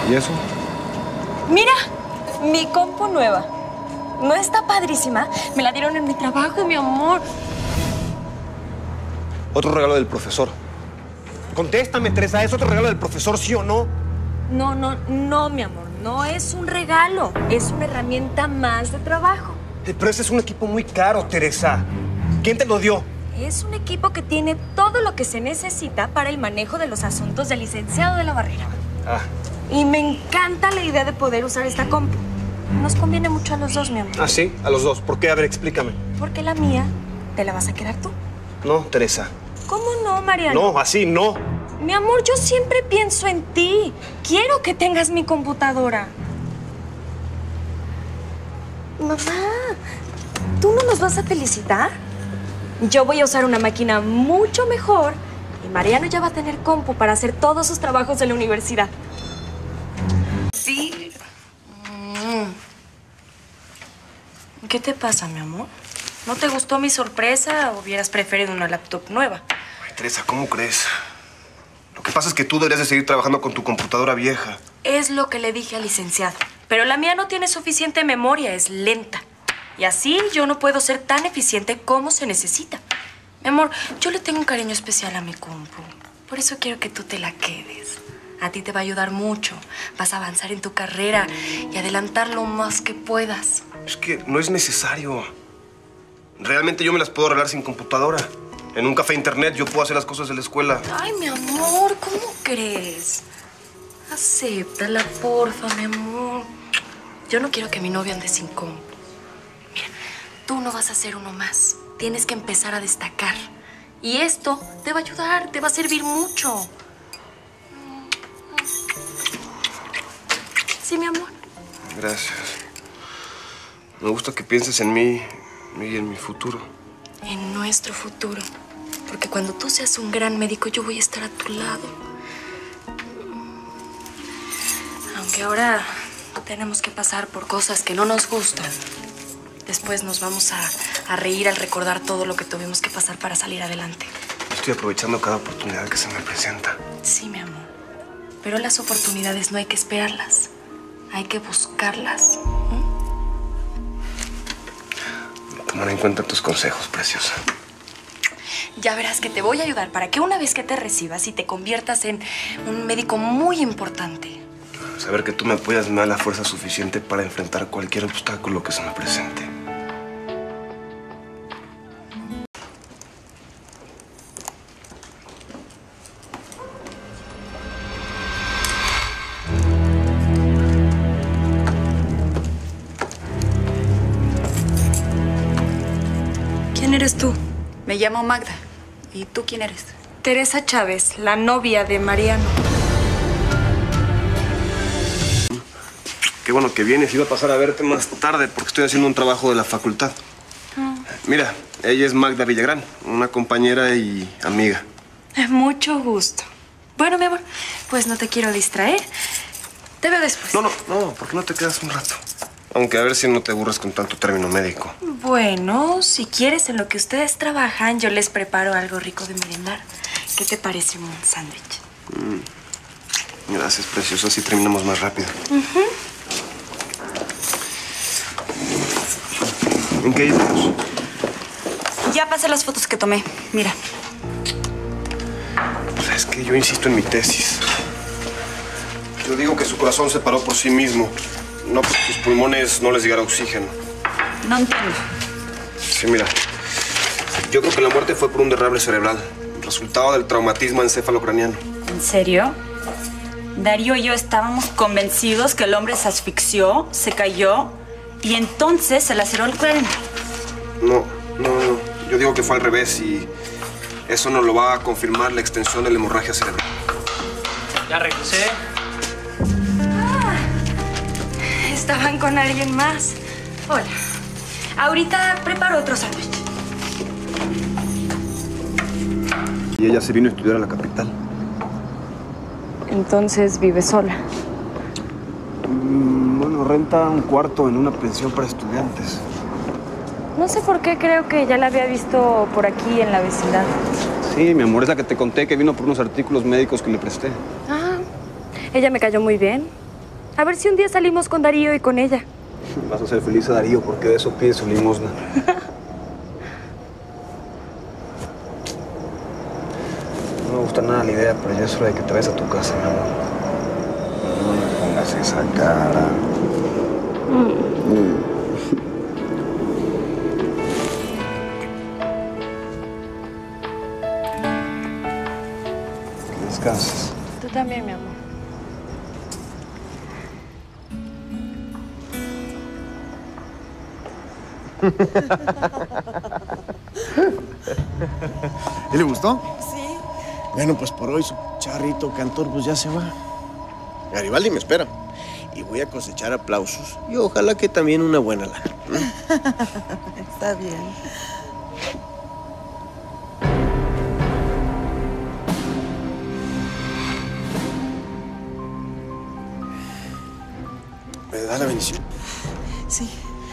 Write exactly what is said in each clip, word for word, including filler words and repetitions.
¿Y eso? Mira, mi compu nueva. ¿No está padrísima? Me la dieron en mi trabajo, mi amor. Otro regalo del profesor. Contéstame, Teresa, ¿es otro regalo del profesor, sí o no? No, no, no, mi amor. No es un regalo. Es una herramienta más de trabajo. Eh, Pero ese es un equipo muy caro, Teresa. ¿Quién te lo dio? Es un equipo que tiene todo lo que se necesita para el manejo de los asuntos del licenciado de la Barrera. Ah. Y me encanta la idea de poder usar esta compu. Nos conviene mucho a los dos, mi amor. ¿Ah, sí? A los dos. ¿Por qué? A ver, explícame. Porque la mía te la vas a quedar tú. No, Teresa. ¿Cómo no, Mariano? No, así no. Mi amor, yo siempre pienso en ti. Quiero que tengas mi computadora. Mamá, ¿tú no nos vas a felicitar? Yo voy a usar una máquina mucho mejor y Mariano ya va a tener compu para hacer todos sus trabajos de la universidad. Sí. Mm. ¿Qué te pasa, mi amor? ¿No te gustó mi sorpresa o hubieras preferido una laptop nueva? Ay, Teresa, ¿cómo crees? Lo que pasa es que tú deberías de seguir trabajando con tu computadora vieja. Es lo que le dije al licenciado. Pero la mía no tiene suficiente memoria, es lenta. Y así yo no puedo ser tan eficiente como se necesita. Mi amor, yo le tengo un cariño especial a mi compu. Por eso quiero que tú te la quedes. A ti te va a ayudar mucho. Vas a avanzar en tu carrera y adelantar lo más que puedas. Es que no es necesario. Realmente yo me las puedo arreglar sin computadora. En un café internet yo puedo hacer las cosas de la escuela. Ay, mi amor, ¿cómo crees? Acéptala, porfa, mi amor. Yo no quiero que mi novio ande sin compu. Mira, tú no vas a ser uno más. Tienes que empezar a destacar. Y esto te va a ayudar, te va a servir mucho. Sí, mi amor. Gracias. Me gusta que pienses en mí y en mi futuro. En nuestro futuro. Porque cuando tú seas un gran médico, yo voy a estar a tu lado. Aunque ahora tenemos que pasar por cosas que no nos gustan. Después nos vamos a, a reír al recordar todo lo que tuvimos que pasar para salir adelante. Estoy aprovechando cada oportunidad que se me presenta. Sí, mi amor. Pero las oportunidades no hay que esperarlas. Hay que buscarlas. ¿Mm? Tomaré en cuenta tus consejos, preciosa. Ya verás que te voy a ayudar para que una vez que te recibas y te conviertas en un médico muy importante. Saber que tú me apoyas me da la fuerza suficiente para enfrentar cualquier obstáculo que se me presente. ¿Quién eres tú? Me llamo Magda. ¿Y tú quién eres? Teresa Chávez, la novia de Mariano. Qué bueno que vienes. Iba a pasar a verte más tarde porque estoy haciendo un trabajo de la facultad. Ah. Mira, ella es Magda Villagrán, una compañera y amiga. Mucho gusto. Bueno, mi amor, pues no te quiero distraer. Te veo después. No, no, no. ¿Por qué no te quedas un rato? Aunque a ver si no te aburres con tanto término médico. Bueno, si quieres, en lo que ustedes trabajan, yo les preparo algo rico de merendar. ¿Qué te parece un sándwich? Mm. Gracias, precioso. Así terminamos más rápido. Uh-huh. ¿En qué íbamos? Ya pasé las fotos que tomé. Mira. Pues es que yo insisto en mi tesis. Yo digo que su corazón se paró por sí mismo. No, porque sus pulmones no les llegara oxígeno. No entiendo. Sí, mira. Yo creo que la muerte fue por un derrame cerebral. Resultado del traumatismo encefalocraniano. ¿En serio? Darío y yo estábamos convencidos que el hombre se asfixió, se cayó y entonces se laceró el cráneo. No, no, no. Yo digo que fue al revés y eso nos lo va a confirmar la extensión de la hemorragia cerebral. Ya regresé. Estaban con alguien más. Hola. Ahorita preparo otro sándwich. Y ella se vino a estudiar a la capital. Entonces vive sola. Mm, bueno, renta un cuarto en una pensión para estudiantes. No sé por qué creo que ya la había visto por aquí en la vecindad. Sí, mi amor, es la que te conté que vino por unos artículos médicos que le presté. Ah, ella me cayó muy bien. A ver si un día salimos con Darío y con ella. Vas a hacer feliz a Darío porque de eso pide su limosna. No me gusta nada la idea, pero ya es hora de que te vayas a tu casa, mi amor. No me pongas esa cara. Mm. Mm. Que descanses. Tú también, mi amor. ¿Y le gustó? Sí. Bueno, pues por hoy su charrito cantor pues ya se va. Garibaldi me espera. Y voy a cosechar aplausos. Y ojalá que también una buena lana. Está bien. ¿Me da la bendición? Sí.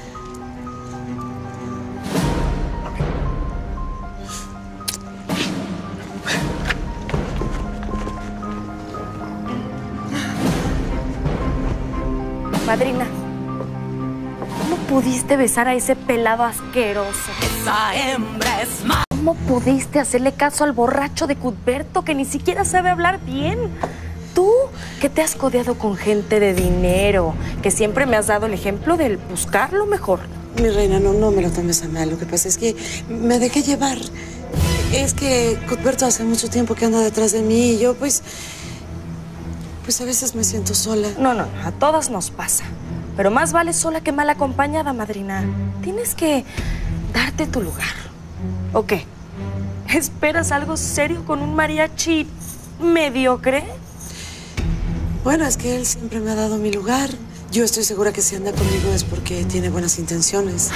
Madrina, ¿cómo pudiste besar a ese pelado asqueroso? Esa hembra es más. ¿Cómo pudiste hacerle caso al borracho de Cuthberto que ni siquiera sabe hablar bien? Tú, que te has codeado con gente de dinero, que siempre me has dado el ejemplo del buscar lo mejor. Mi reina, no, no me lo tomes a mal. Lo que pasa es que me dejé llevar. Es que Cuthberto hace mucho tiempo que anda detrás de mí y yo, pues... Pues a veces me siento sola. No, no, a todas nos pasa. Pero más vale sola que mal acompañada, madrina. Tienes que darte tu lugar. ¿O qué? ¿Esperas algo serio con un mariachi mediocre? Bueno, es que él siempre me ha dado mi lugar. Yo estoy segura que si anda conmigo es porque tiene buenas intenciones.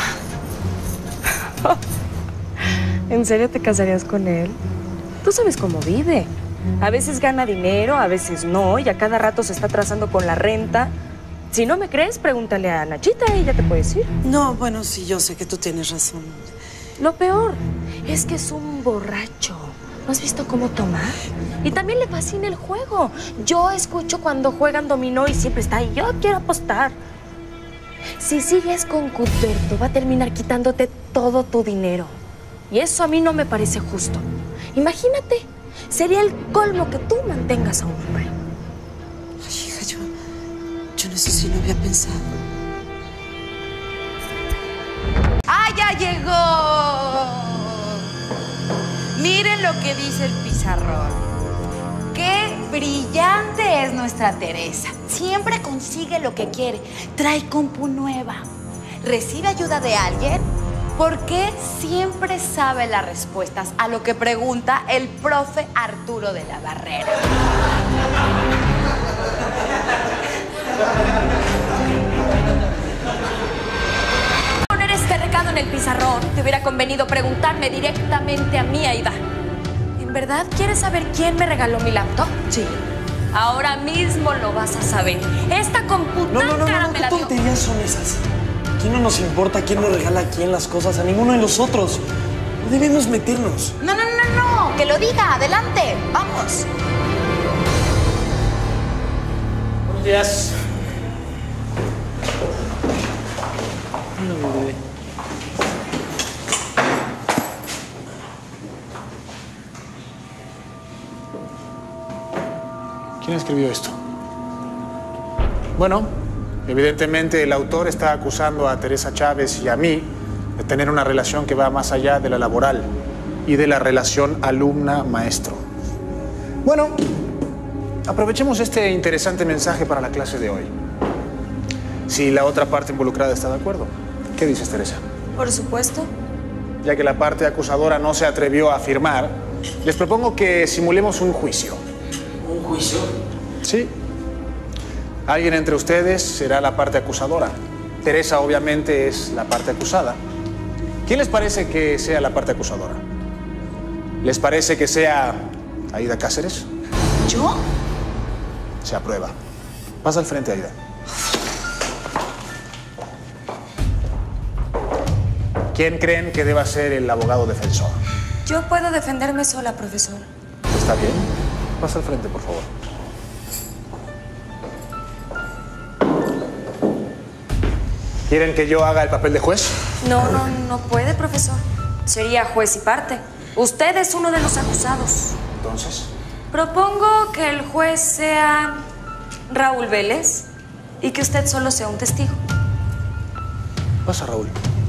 ¿En serio te casarías con él? Tú sabes cómo vive. A veces gana dinero, a veces no, y a cada rato se está atrasando con la renta. Si no me crees, pregúntale a Nachita, ella te puede decir. No, bueno, sí, yo sé que tú tienes razón. Lo peor es que es un borracho. ¿No has visto cómo toma? Y también le fascina el juego. Yo escucho cuando juegan dominó y siempre está ahí. Yo quiero apostar. Si sigues con Cuthberto, va a terminar quitándote todo tu dinero. Y eso a mí no me parece justo. Imagínate. Sería el colmo que tú mantengas a un hombre. Ay, hija, yo... Yo en eso sí no había pensado. ¡Ah, ya llegó! Miren lo que dice el pizarrón. ¡Qué brillante es nuestra Teresa! Siempre consigue lo que quiere. Trae compu nueva. ¿Recibe ayuda de alguien? Porque siempre sabe las respuestas a lo que pregunta el profe Arturo de la Barrera. Poner este recado en el pizarrón, te hubiera convenido preguntarme directamente a mí, Aida. ¿En verdad quieres saber quién me regaló mi laptop? Sí. Ahora mismo lo vas a saber. Esta computadora No, no, no, no, no, me ¿qué la dio. tonterías son esas? Aquí no nos importa quién nos regala a quién las cosas, a ninguno de nosotros. No debemos meternos. No, no, no, no, que lo diga, adelante, vamos. Buenos días. Hola, mi bebé. ¿Quién escribió esto? Bueno, evidentemente el autor está acusando a Teresa Chávez y a mí de tener una relación que va más allá de la laboral y de la relación alumna-maestro. Bueno, aprovechemos este interesante mensaje para la clase de hoy. Si la otra parte involucrada está de acuerdo. ¿Qué dices, Teresa? Por supuesto. Ya que la parte acusadora no se atrevió a afirmar, les propongo que simulemos un juicio. ¿Un juicio? Sí. Alguien entre ustedes será la parte acusadora. Teresa, obviamente, es la parte acusada. ¿Quién les parece que sea la parte acusadora? ¿Les parece que sea Aida Cáceres? ¿Yo? Se aprueba. Pasa al frente, Aida. ¿Quién creen que deba ser el abogado defensor? Yo puedo defenderme sola, profesor. ¿Está bien? Pasa al frente, por favor. ¿Quieren que yo haga el papel de juez? No, no, no puede, profesor. Sería juez y parte. Usted es uno de los acusados. Entonces. Propongo que el juez sea Raúl Vélez y que usted solo sea un testigo. Pasa, Raúl.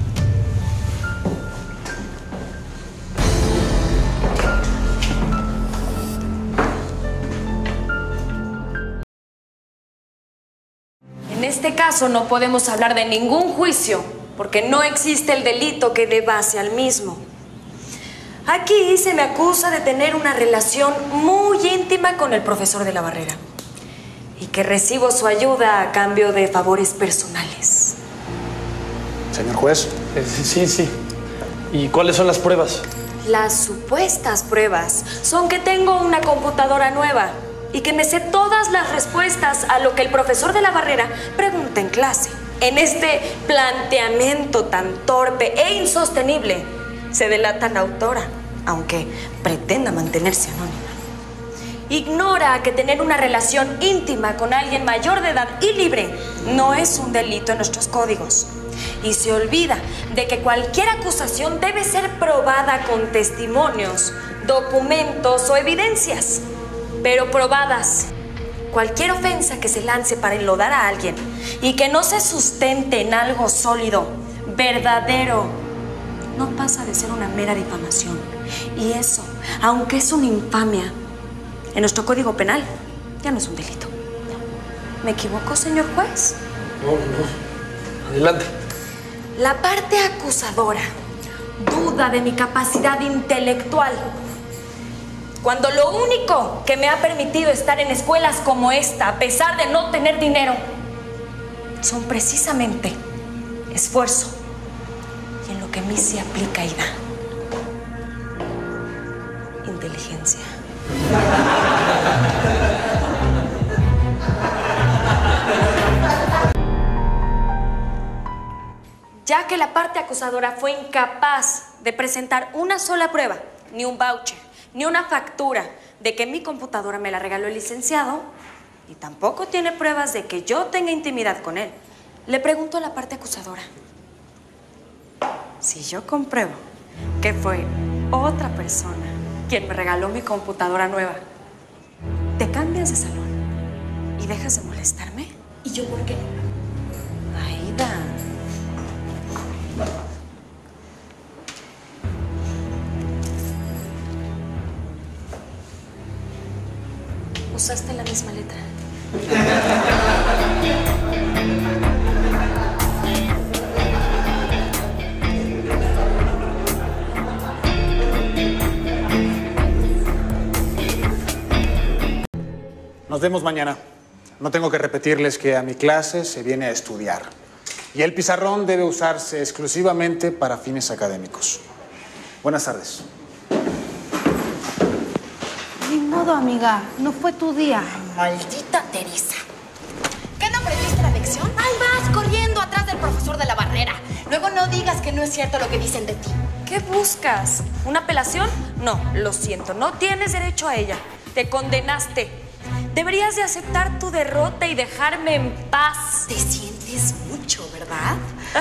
En este caso no podemos hablar de ningún juicio porque no existe el delito que dé base al mismo. Aquí se me acusa de tener una relación muy íntima con el profesor de la Barrera y que recibo su ayuda a cambio de favores personales. Señor juez. Eh, sí, sí. ¿Y cuáles son las pruebas? Las supuestas pruebas son que tengo una computadora nueva y que me sé todas las respuestas a lo que el profesor de la Barrera pregunta en clase. En este planteamiento tan torpe e insostenible se delata la autora, aunque pretenda mantenerse anónima. Ignora que tener una relación íntima con alguien mayor de edad y libre no es un delito en nuestros códigos. Y se olvida de que cualquier acusación debe ser probada con testimonios, documentos o evidencias. Pero probadas. Cualquier ofensa que se lance para enlodar a alguien y que no se sustente en algo sólido, verdadero, no pasa de ser una mera difamación. Y eso, aunque es una infamia, en nuestro Código Penal ya no es un delito. ¿Me equivoco, señor juez? No, no. Adelante. La parte acusadora duda de mi capacidad intelectual, cuando lo único que me ha permitido estar en escuelas como esta, a pesar de no tener dinero, son precisamente esfuerzo y en lo que a mí se aplica y da inteligencia. Ya que la parte acusadora fue incapaz de presentar una sola prueba, ni un voucher, ni una factura de que mi computadora me la regaló el licenciado, y tampoco tiene pruebas de que yo tenga intimidad con él, le pregunto a la parte acusadora: si yo compruebo que fue otra persona quien me regaló mi computadora nueva, ¿te cambias de salón y dejas de molestarme? ¿Y yo por qué? Aida. Usaste la misma letra. Nos vemos mañana. No tengo que repetirles que a mi clase se viene a estudiar. Y el pizarrón debe usarse exclusivamente para fines académicos. Buenas tardes. Ni modo, amiga. No fue tu día. Maldita Teresa. ¿Qué no aprendiste la lección? Ay, vas corriendo atrás del profesor de la Barrera. Luego no digas que no es cierto lo que dicen de ti. ¿Qué buscas? ¿Una apelación? No, lo siento. No tienes derecho a ella. Te condenaste. Deberías de aceptar tu derrota y dejarme en paz. Te sientes mucho, ¿verdad?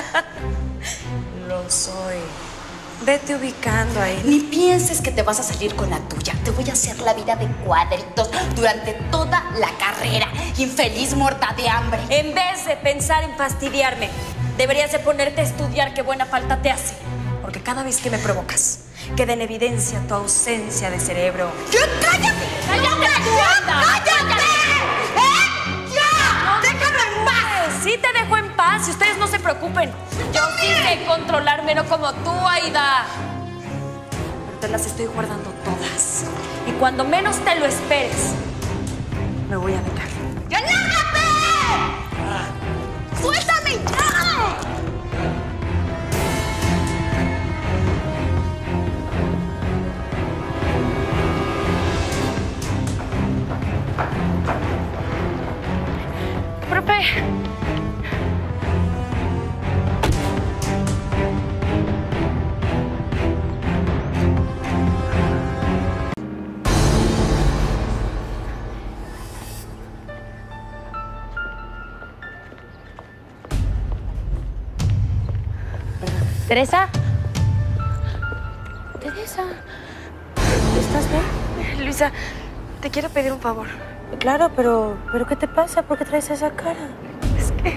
Lo soy. Vete ubicando ahí. Ni pienses que te vas a salir con la tuya. Te voy a hacer la vida de cuadritos durante toda la carrera. Infeliz muerta de hambre. En vez de pensar en fastidiarme, deberías de ponerte a estudiar, qué buena falta te hace. Porque cada vez que me provocas, queda en evidencia tu ausencia de cerebro. ¡Ya, cállate! ¡Cállate! ¡Ya, cállate! ¿Eh? ¡Ya! ¡Déjame en paz! Sí te dejo en paz y ustedes no se preocupen. Yo sí sé controlarme, no como tú, Aida. Pero te las estoy guardando todas. Y cuando menos te lo esperes, me voy a vengar. ¡Ya, lárgate! ¡Suéltame ya! Profe. Teresa. Teresa. ¿Estás bien? Luisa, te quiero pedir un favor. Claro, pero, pero ¿qué te pasa? ¿Por qué traes esa cara? Es que...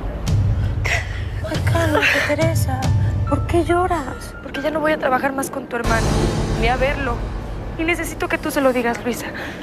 Cálmate, Teresa. ¿Por qué lloras? Porque ya no voy a trabajar más con tu hermano, ni a verlo. Y necesito que tú se lo digas, Luisa.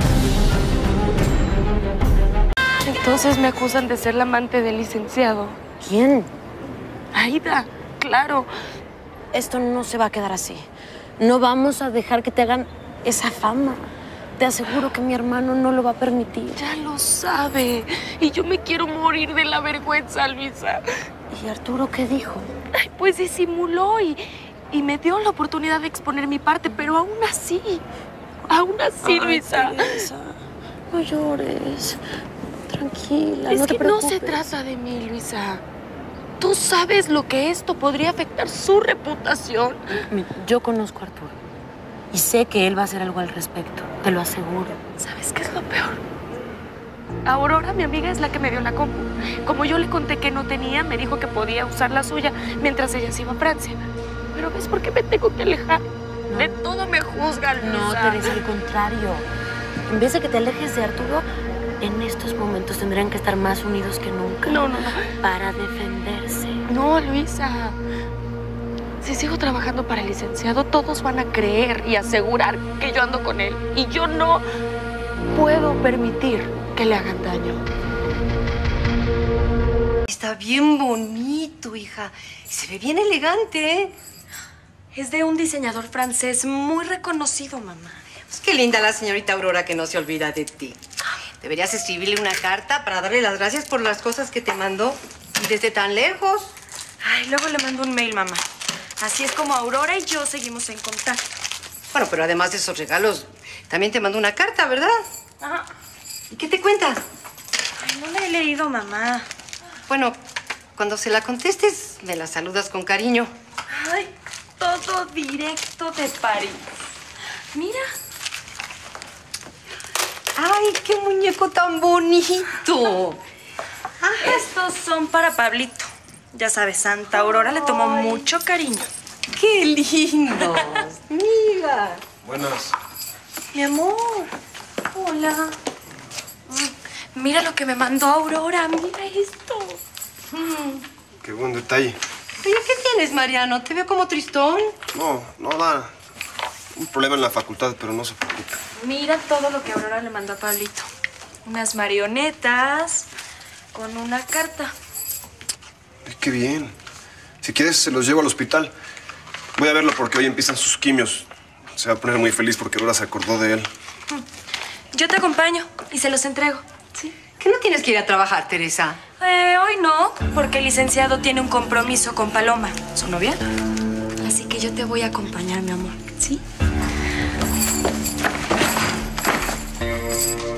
Entonces me acusan de ser la amante del licenciado. ¿Quién? Aida, claro. Esto no se va a quedar así. No vamos a dejar que te hagan esa fama. Te aseguro que mi hermano no lo va a permitir. Ya lo sabe. Y yo me quiero morir de la vergüenza, Luisa. ¿Y Arturo qué dijo? Ay, pues disimuló y, y me dio la oportunidad de exponer mi parte, pero aún así, aún así, Ay, Luisa. Teresa, no llores. Tranquila, Es no te que preocupes. no se trata de mí, Luisa. Tú sabes lo que esto podría afectar su reputación. Yo conozco a Arturo y sé que él va a hacer algo al respecto, te lo aseguro. ¿Sabes qué es lo peor? Aurora, mi amiga, es la que me dio la compu. Como yo le conté que no tenía, me dijo que podía usar la suya mientras ella se iba a Francia. Pero ¿ves por qué me tengo que alejar? No. De todo me juzgan, Luisa. No, Teresa, al contrario. En vez de que te alejes de Arturo, en estos momentos tendrían que estar más unidos que nunca. No, no, no. Para defenderse. No, Luisa. Si sigo trabajando para el licenciado, todos van a creer y asegurar que yo ando con él. Y yo no puedo permitir que le hagan daño. Está bien bonito, hija. Se ve bien elegante, ¿eh? Es de un diseñador francés muy reconocido, mamá. Pues qué linda la señorita Aurora que no se olvida de ti. Deberías escribirle una carta para darle las gracias por las cosas que te mandó y desde tan lejos. Ay, luego le mando un mail, mamá. Así es como Aurora y yo seguimos en contacto. Bueno, pero además de esos regalos, también te mandó una carta, ¿verdad? Ajá. ¿Y qué te cuenta? Ay, no la he leído, mamá. Bueno, cuando se la contestes, me la saludas con cariño. Ay, todo directo de París. Mira. ¡Ay, qué muñeco tan bonito! Ay, estos son para Pablito. Ya sabes, Santa Aurora le tomó Ay. mucho cariño. ¡Qué lindos! Mira. Buenas. Mi amor. Hola. Mm, Mira lo que me mandó Aurora. Mira esto. Mm. Qué buen detalle. Oye, ¿qué tienes, Mariano? Te veo como tristón. No, no da un problema en la facultad, pero no se preocupe. Mira todo lo que Aurora le mandó a Pablito. Unas marionetas con una carta. Ay, qué bien. Si quieres, se los llevo al hospital. Voy a verlo porque hoy empiezan sus quimios. Se va a poner muy feliz porque Aurora se acordó de él. Yo te acompaño y se los entrego. ¿Sí? ¿Que no tienes que ir a trabajar, Teresa? Eh, hoy no, porque el licenciado tiene un compromiso con Paloma, su novia. Así que yo te voy a acompañar, mi amor. ¿Sí?